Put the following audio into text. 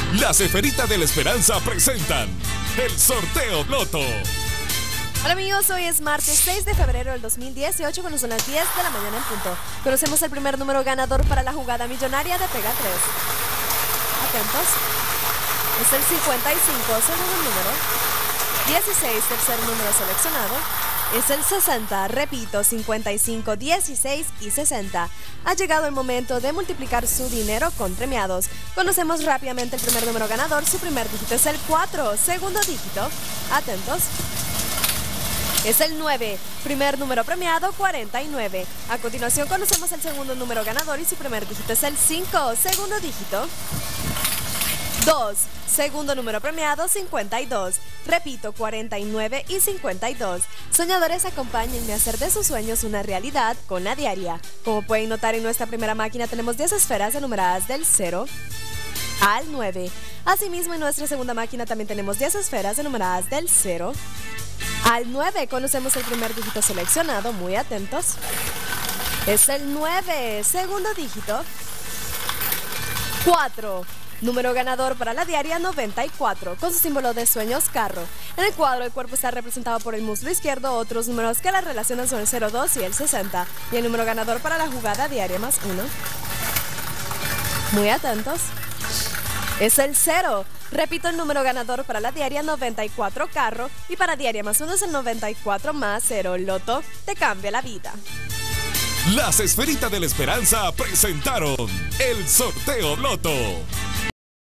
Las Esferitas de la Esperanza presentan el Sorteo Loto. Hola amigos, hoy es martes 6 de febrero del 2018, cuando son las 10 de la mañana en punto. Conocemos el primer número ganador para la jugada millonaria de Pega 3. Atentos. Es el 55, segundo número. 16, tercer número seleccionado. Es el 60, repito, 55, 16 y 60. Ha llegado el momento de multiplicar su dinero con premiados. Conocemos rápidamente el primer número ganador. Su primer dígito es el 4, segundo dígito. Atentos. Es el 9, primer número premiado, 49. A continuación conocemos el segundo número ganador y su primer dígito es el 5, segundo dígito. 2, segundo número premiado, 52. Repito, 49 y 52. Soñadores, acompáñenme a hacer de sus sueños una realidad con la diaria. Como pueden notar, en nuestra primera máquina tenemos 10 esferas enumeradas del 0 al 9. Asimismo, en nuestra segunda máquina también tenemos 10 esferas enumeradas del 0 al 9. Conocemos el primer dígito seleccionado, muy atentos. Es el 9, segundo dígito. 4, número ganador para la diaria 94, con su símbolo de sueños, carro. En el cuadro, el cuerpo está representado por el muslo izquierdo. Otros números que la relacionan son el 02 y el 60. Y el número ganador para la jugada diaria más 1. Muy atentos. Es el 0. Repito, el número ganador para la diaria 94, carro, y para diaria más 1 es el 94 más 0. Loto te cambia la vida. Las Esferitas de la Esperanza presentaron el Sorteo Loto.